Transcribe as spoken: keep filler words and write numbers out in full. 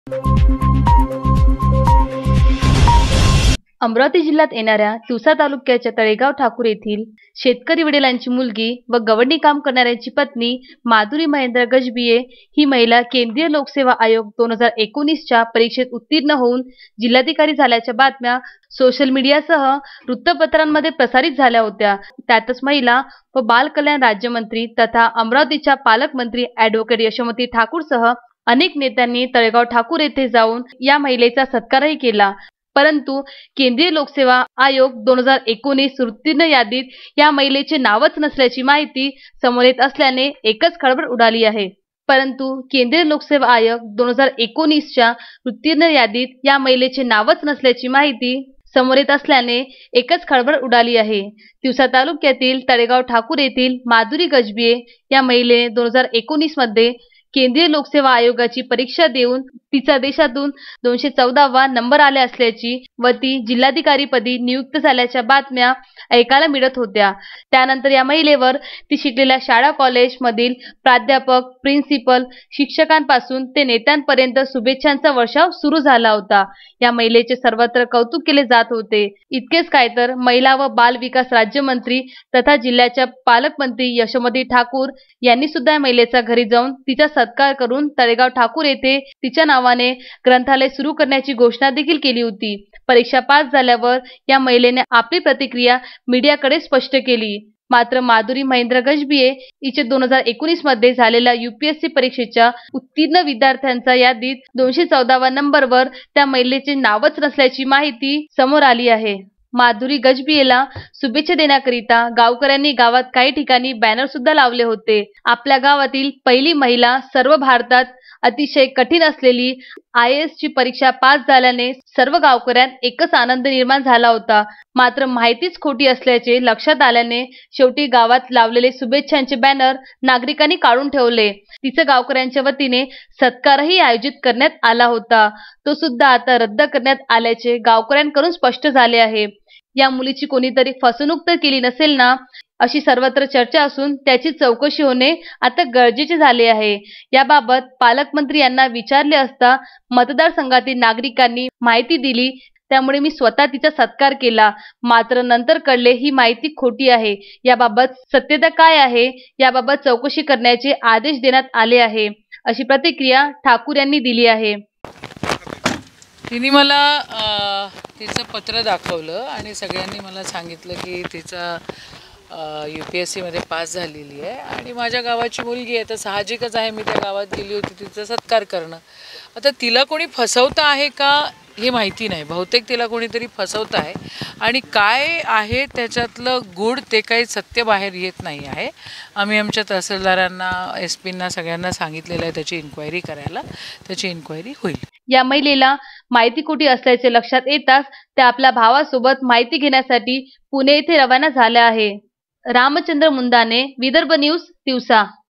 अमरावती जिल्ह्यात येणाऱ्या तिवसा तालुक्याच्या तळेगाव ठाकूर येथील शेतकरी वडिलांची मुलगी व गवंडी काम करणाऱ्यांची पत्नी माधुरी महेंद्र गजबिये ही महिला केंद्रीय लोकसेवा आयोग दोन हजार एकोणीसच्या परीक्षेत उत्तीर्ण होऊन जिल्हाधिकारी झाल्याच्या बातम्या सोशल मीडियासह वृत्तपत्रांमध्ये प्रसारित झाल्या होत्या। त्यातच महिला व बाल कल्याण राज्यमंत्री तथा अमरावतीच्या पालकमंत्री ॲडव्होकेट यशोमती ठाकूरसह अनेक नेत्यांनी तळेगाव ठाकूर येथे जाऊन या महिलेचा सत्कारही केला। परंतु केंद्रीय लोकसेवा आयोग दोन हजार एकोणीस उत्तीर्ण यादीत या महिलेचे नावच नसल्याची माहिती समोर येत असल्याने एकच खळबळ उडाली आहे। परंतु केंद्रीय लोकसेवा आयोग दोन हजार एकोणीसच्या उत्तीर्ण यादीत या महिलेचे नावच नसल्याची माहिती समोर येत असल्याने एकच खळबळ उडाली आहे। तिवसा तालुक्यातील तळेगाव ठाकूर येथील माधुरी गजबिये या महिलेने दोन हजार एकोणीस मध्ये केंद्रीय लोकसेवा आयोगाची परीक्षा देऊन तिचा देशातून दोनशे चौदावा नंबर आले असल्याची व ती जिल्हाधिकारीपदी नियुक्त झाल्याच्या बातम्या ऐकायला मिळत होत्या। त्यानंतर या महिलेवर ती शिकलेल्या शाळा कॉलेज मधील प्राध्यापक, प्रिन्सिपल, शिक्षकांपासून ते नेत्यांपर्यंत शुभेच्छांचा वर्षाव सुरू झाला होता। या महिलेचे सर्वत्र कौतुक केले जात होते। इतकेच काय तर महिला व बाल विकास राज्यमंत्री तथा जिल्ह्याच्या पालकमंत्री यशोमती ठाकूर यांनी सुद्धा या महिलेच्या घरी जाऊन तिचा सत्कार करून तळेगाव ठाकूर येथे तिच्या नावाने ग्रंथालय सुरू करण्याची घोषणा देखील केली होती। परीक्षा पास झाल्यावर या महिलेने आपली प्रतिक्रिया मीडियाकडे स्पष्ट केली। मात्र माधुरी महेंद्र गजबिये हिचे दोन हजार एकोणीस मध्ये झालेल्या यूपीएससी परीक्षेच्या उत्तीर्ण विद्यार्थ्यांच्या यादीत दोनशे चौदावा नंबरवर त्या महिलेचे नावच नसल्याची माहिती समोर आली आहे। माधुरी गजबियेला शुभेच्छा देण्याकरिता गावकऱ्यांनी गावात काही ठिकाणी बॅनर सुद्धा लावले होते। आपल्या गावातील पहिली महिला, सर्व भारतात अतिशय कठीण असलेली आय ए एस ची परीक्षा पास झाल्याने सर्व गावकऱ्यांत एकच आनंद निर्माण झाला होता। मात्र माहितीच खोटी असल्याचे लक्षात आल्याने शेवटी गावात लावलेले शुभेच्छांचे बॅनर नागरिकांनी काढून ठेवले। तिचे गावकऱ्यांच्या वतीने सत्कारही आयोजित करण्यात आला होता, तो सुद्धा आता रद्द करण्यात आल्याचे गावकऱ्यांकडून स्पष्ट झाले आहे। या मुलीची कोणीतरी फसवणूक तर केली नसेल ना, अशी सर्वत्र चर्चा असून त्याची चौकशी होणे आता गरजेचे झाले आहे। याबाबत पालकमंत्री यांना विचारले असता मतदारसंघातील नागरिकांनी माहिती दिली, त्यामुळे मी स्वतः तिचा सत्कार केला। मात्र नंतर कळले ही माहिती खोटी आहे। याबाबत सत्यता काय आहे याबाबत चौकशी करण्याचे आदेश देण्यात आले आहे, अशी प्रतिक्रिया ठाकूर यांनी दिली आहे। तिने मला तिचं पत्र दाखवलं आणि सगळ्यांनी मला सांगितलं की तिचा यू पी एस सीमध्ये पास झालेली आहे आणि माझ्या गावाची मुलगी आहे, तर साहजिकच आहे मी त्या गावात गेली होती तिचा सत्कार करणं। आता तिला कोणी फसवतं आहे का हे माहिती नाही, बहुतेक तिला कोणीतरी फसवतं आहे आणि काय आहे त्याच्यातलं गूढ ते काही सत्य बाहेर येत नाही आहे। आम्ही आमच्या तहसीलदारांना, एस पींना सगळ्यांना सांगितलेलं आहे त्याची इन्क्वायरी करायला, त्याची इन्क्वायरी होईल। या महिलेला माहिती खोटी असल्याचे लक्षात येताच त्या आपल्या भावासोबत माहिती घेण्यासाठी पुणे येथे रवाना झाल्या आहे। रामचंद्र मुंदाने, विदर्भ न्यूज, तिवसा।